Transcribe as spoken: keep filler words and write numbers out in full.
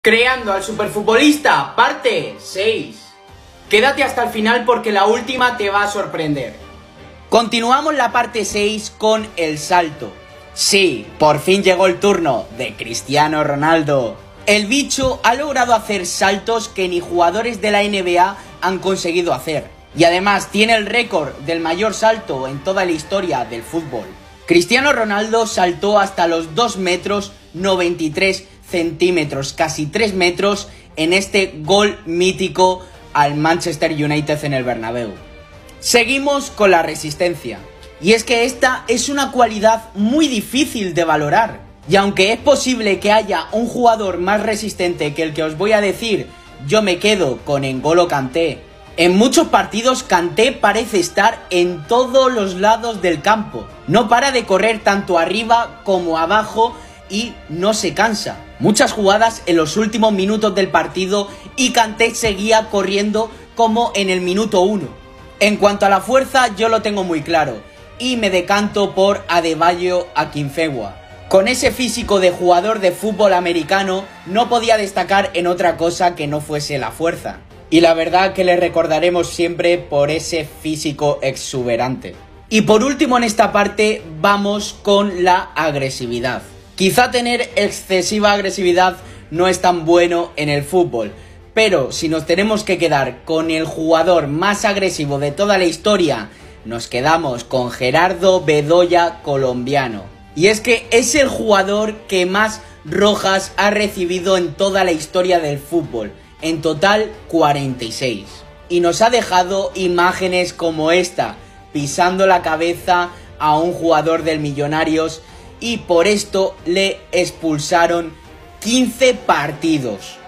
Creando al superfutbolista, parte seis. Quédate hasta el final porque la última te va a sorprender. Continuamos la parte seis con el salto. Sí, por fin llegó el turno de Cristiano Ronaldo. El bicho ha logrado hacer saltos que ni jugadores de la N B A han conseguido hacer. Y además tiene el récord del mayor salto en toda la historia del fútbol. Cristiano Ronaldo saltó hasta los dos metros noventa y tres centímetros, casi tres metros, en este gol mítico al Manchester United en el Bernabéu. Seguimos con la resistencia. Y es que esta es una cualidad muy difícil de valorar. Y aunque es posible que haya un jugador más resistente que el que os voy a decir, yo me quedo con N'Golo Kanté. En muchos partidos Kanté parece estar en todos los lados del campo. No para de correr tanto arriba como abajo y no se cansa. Muchas jugadas en los últimos minutos del partido y Kanté seguía corriendo como en el minuto uno. En cuanto a la fuerza, yo lo tengo muy claro y me decanto por Adebayo Akinfenwa. Con ese físico de jugador de fútbol americano no podía destacar en otra cosa que no fuese la fuerza. Y la verdad que le recordaremos siempre por ese físico exuberante. Y por último en esta parte vamos con la agresividad. Quizá tener excesiva agresividad no es tan bueno en el fútbol, pero si nos tenemos que quedar con el jugador más agresivo de toda la historia, nos quedamos con Gerardo Bedoya, colombiano. Y es que es el jugador que más rojas ha recibido en toda la historia del fútbol, en total cuarenta y seis. Y nos ha dejado imágenes como esta, pisando la cabeza a un jugador del Millonarios, y por esto le expulsaron quince partidos.